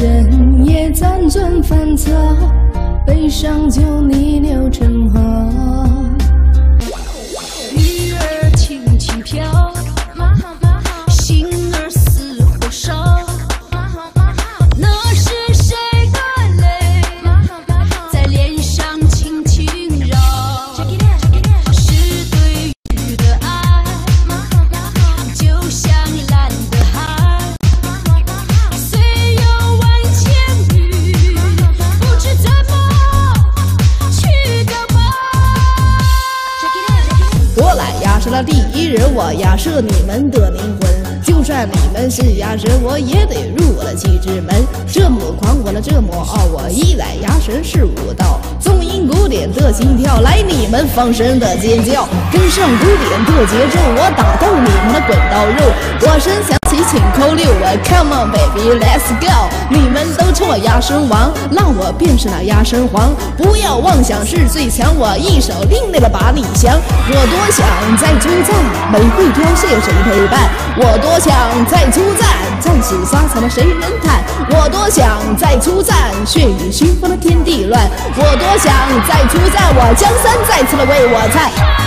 深夜辗转反侧，悲伤就逆流成河。 雨儿轻轻飘，心儿似火烧。那是谁的泪在脸上轻轻绕？是对雨的爱，就像蓝的海。虽有万千语，不知怎么去告白。 我来压实了第一人，我压实你们的灵魂。就算你们是压神，我也得入我的气质门。这么狂，我的这么傲，我一来压神是武道。纵音古典的心跳，来你们放声的尖叫，跟上古典的节奏，我打到你们的滚刀肉。我声响起，请扣六，我 Come on baby let's go。你们都称我压神王，那我便是那压神皇。不要妄想是最强，我一手另类的把你降。我多想在出战，玫瑰凋谢谁陪伴？我多想在出战，战死沙场的谁能坦？我多想在出战，血雨熏风的天地乱。我多想在出战，我江山再次的为我赞。